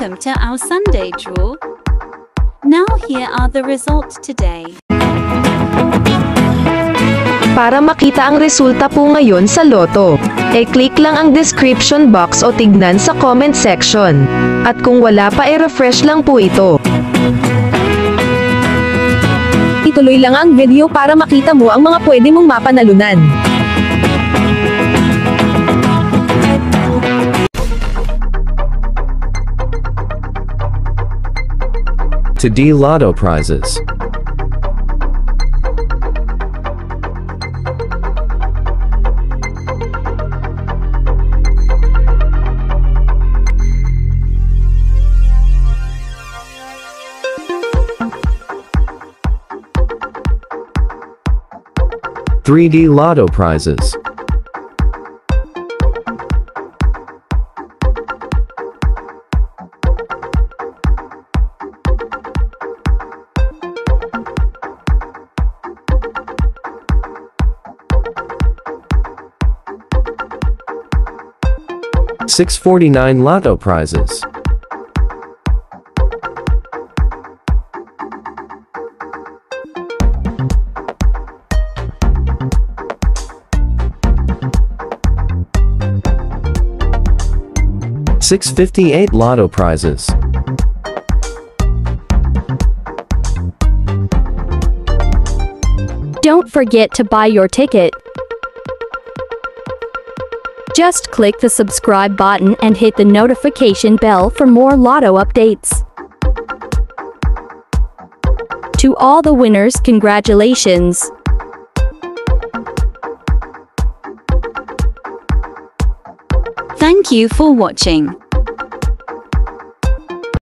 welcome to our Sunday draw. Now here are the results today. Para makita ang resulta po ngayon sa Lotto, click lang ang description box o tignan sa comment section. At kung wala pa refresh lang po ito. Ituloy lang ang video para makita mo ang mga pwede mong mapanalunan. To D Lotto prizes. $3D Lotto prizes. $649 Lotto prizes. $658 Lotto prizes. Don't forget to buy your ticket. Just click the subscribe button and hit the notification bell for more Lotto updates. To all the winners, congratulations! Thank you for watching.